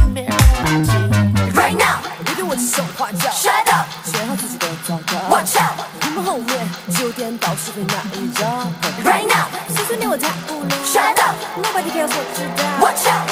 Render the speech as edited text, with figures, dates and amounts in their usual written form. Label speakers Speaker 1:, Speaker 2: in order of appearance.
Speaker 1: 听别人的打击。
Speaker 2: Right now，
Speaker 1: 别对我指手画脚
Speaker 2: ，Shut up，
Speaker 1: 选好自己的糟糕。
Speaker 2: Watch out，
Speaker 1: 屏幕后面只有颠倒是非那一招。
Speaker 2: Right now，
Speaker 1: 碎碎念我太无聊。
Speaker 2: Shut up，
Speaker 1: Nobody cares 我知道。
Speaker 2: Watch out，